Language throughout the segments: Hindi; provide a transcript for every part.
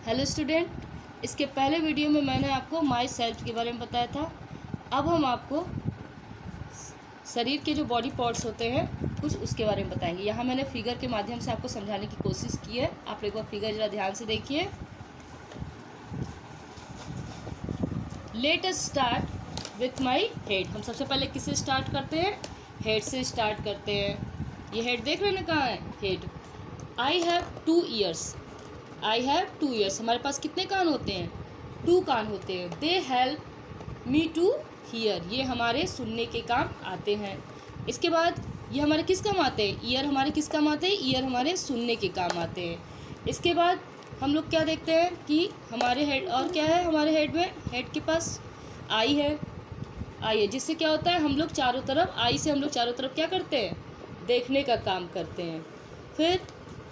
हेलो स्टूडेंट, इसके पहले वीडियो में मैंने आपको माई सेल्फ के बारे में बताया था। अब हम आपको शरीर के जो बॉडी पार्ट्स होते हैं कुछ उसके बारे में बताएंगे। यहाँ मैंने फिगर के माध्यम से आपको समझाने की कोशिश की है। आप एक बार फिगर जरा ध्यान से देखिए। Let us start with my head. हम सबसे पहले किससे स्टार्ट करते हैं? हेड से स्टार्ट करते हैं। ये हेड देख रहे हैं ना, कहाँ है head? I have 2 ears. I have 2 ears. हमारे पास कितने कान होते हैं? 2 कान होते हैं। They help me to hear. ये हमारे सुनने के काम आते हैं। इसके बाद ये हमारे किस काम आते हैं? ईयर हमारे किस काम आते हैं? ईयर हमारे सुनने के काम आते हैं। इसके बाद हम लोग क्या देखते हैं कि हमारे हेड, और क्या है हमारे हेड में? हेड के पास आई है। आई है जिससे क्या होता है, हम लोग चारों तरफ, आई से हम लोग चारों तरफ क्या करते हैं? देखने का काम करते हैं। फिर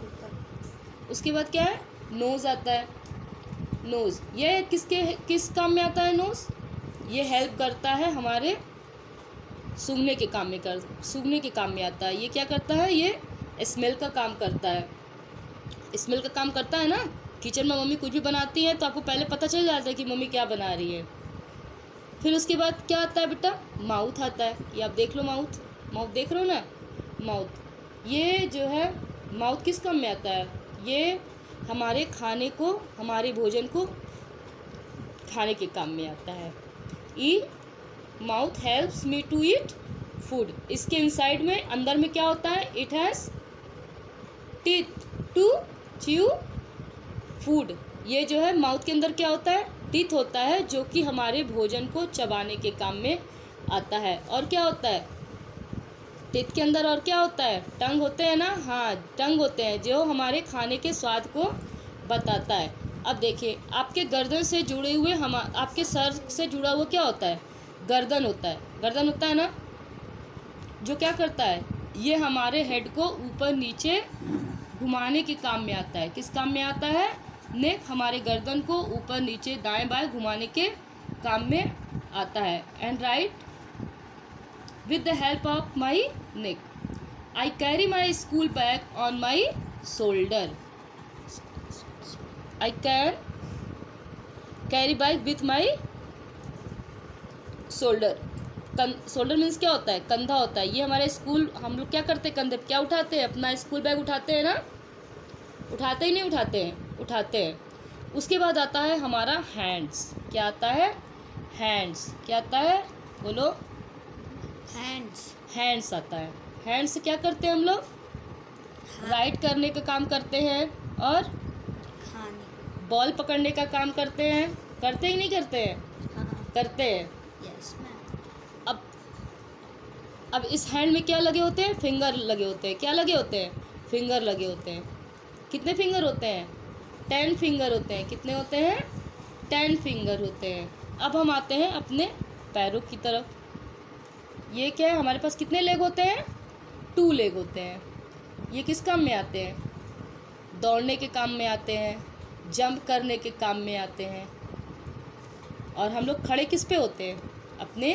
उसके बाद क्या है? नोज़ आता है। नोज़ ये किस काम में आता है? नोज़ ये हेल्प करता है हमारे सूंघने के काम में सूंघने के काम में आता है। ये क्या करता है? ये स्मेल का काम करता है। स्मेल का काम करता है ना। किचन में मम्मी कुछ भी बनाती है तो आपको पहले पता चल जाता है कि मम्मी क्या बना रही है। फिर उसके बाद क्या आता है बेटा? माउथ आता है। ये आप देख लो, माउथ देख रहे हो ना? माउथ ये जो है, माउथ किस काम में आता है? ये हमारे खाने को, हमारे भोजन को खाने के काम में आता है। ई mouth helps me to eat food. इसके इनसाइड में, अंदर में क्या होता है? It has teeth to chew food. ये जो है माउथ के अंदर क्या होता है? टीथ होता है, जो कि हमारे भोजन को चबाने के काम में आता है। और क्या होता है टीथ के अंदर? और क्या होता है? टंग होते हैं ना। हाँ, टंग होते हैं जो हमारे खाने के स्वाद को बताता है। अब देखिए, आपके गर्दन से जुड़े हुए, हम आपके सर से जुड़ा हुआ क्या होता है? गर्दन होता है। गर्दन होता है ना, जो क्या करता है? ये हमारे हेड को ऊपर नीचे घुमाने के काम में आता है। किस काम में आता है? नेक हमारे गर्दन को ऊपर नीचे दाएं बाएं घुमाने के काम में आता है। And write with the help of my neck. I carry my school bag on my shoulder. I can carry bag with my shoulder. Shoulder means क्या होता है? कंधा होता है। ये हमारे स्कूल, हम लोग क्या करते हैं? कंधे क्या उठाते हैं? अपना स्कूल बैग उठाते हैं ना। उठाते ही नहीं उठाते हैं? उठाते हैं। उसके बाद आता है हमारा हैंड्स। क्या आता है? हैंड्स। क्या आता है? बोलो। हैंड्स आता है। हैंड्स से क्या करते हैं हम लोग? राइट करने का काम करते हैं और बॉल पकड़ने का काम करते हैं। करते ही नहीं करते हैं? करते हैं। Yes ma'am. अब इस हैंड में क्या लगे होते हैं? फिंगर लगे होते हैं। क्या लगे होते हैं? फिंगर लगे होते हैं। कितने फिंगर होते हैं? 10 फिंगर होते हैं। कितने होते हैं? 10 फिंगर होते हैं। अब हम आते हैं अपने पैरों की तरफ। ये क्या है? हमारे पास कितने लेग होते हैं? 2 लेग होते हैं। ये किस काम में आते हैं? दौड़ने के काम में आते हैं, जंप करने के काम में आते हैं। और हम लोग खड़े किस पे होते हैं? अपने,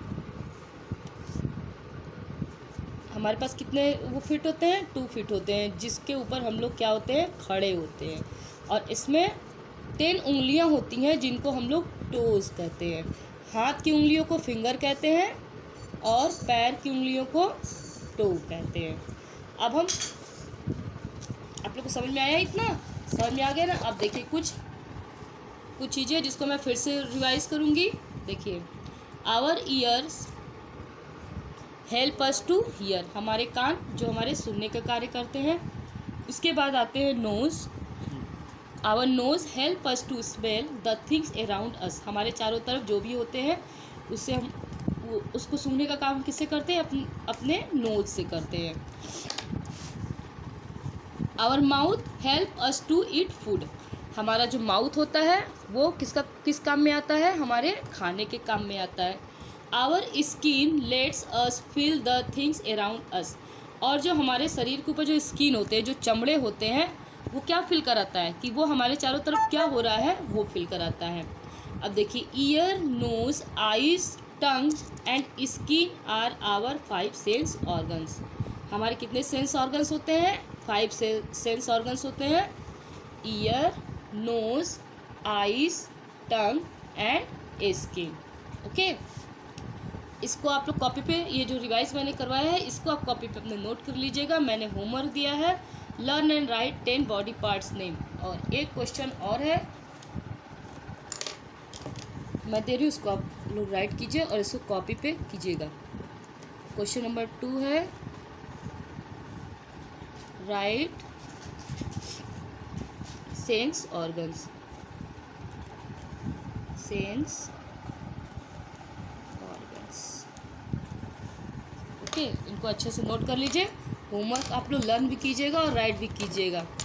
हमारे पास कितने वो फिट होते हैं? 2 फिट होते हैं, जिसके ऊपर हम लोग क्या होते हैं? खड़े होते हैं। और इसमें 10 उंगलियां होती हैं, जिनको हम लोग टोज कहते हैं। हाथ की उंगलियों को फिंगर कहते हैं और पैर की उंगलियों को टो कहते हैं। अब हम, आप लोग को समझ में आया? इतना समझ में आ गया ना? अब देखिए कुछ चीज़ें जिसको मैं फिर से रिवाइज करूँगी। देखिए, our ears help us to hear. हमारे कान जो हमारे सुनने का कार्य करते हैं। उसके बाद आते हैं nose. Our nose help us to smell the things around us. हमारे चारों तरफ जो भी होते हैं उससे हम उसको सूंघने का काम किससे करते हैं? अपने नोज से करते हैं। Our mouth help us to eat food. हमारा जो माउथ होता है वो किस काम में आता है? हमारे खाने के काम में आता है। Our skin lets us feel the things around us. और जो हमारे शरीर के ऊपर जो स्किन होते हैं, जो चमड़े होते हैं, वो क्या फील कराता है? कि वो हमारे चारों तरफ क्या हो रहा है वो फील कराता है। अब देखिए, ear, nose, eyes, tongue and skin are our 5 sense organs. हमारे कितने सेंस ऑर्गन्स होते हैं? 5 सेंस ऑर्गन्स होते हैं। Ear, nose, eyes, tongue and skin. Okay, इसको आप लोग कॉपी पे, ये जो रिवाइज मैंने करवाया है इसको आप कॉपी पे अपने नोट कर लीजिएगा। मैंने होमवर्क दिया है, learn and write 10 body parts name. और एक क्वेश्चन और है, मैं दे रही हूँ, उसको आप लोग राइट कीजिए और इसको कॉपी पे कीजिएगा। क्वेश्चन नंबर 2 है, write sense organs. Sense organs, okay, इनको अच्छे से नोट कर लीजिए। होमवर्क आप लोग लर्न भी कीजिएगा और राइट भी कीजिएगा।